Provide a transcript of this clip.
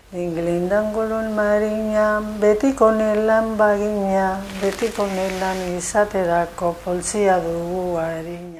Inglindangolun marina, betiko nelan bagina, betiko nelan izaterako poltsia dugu harina.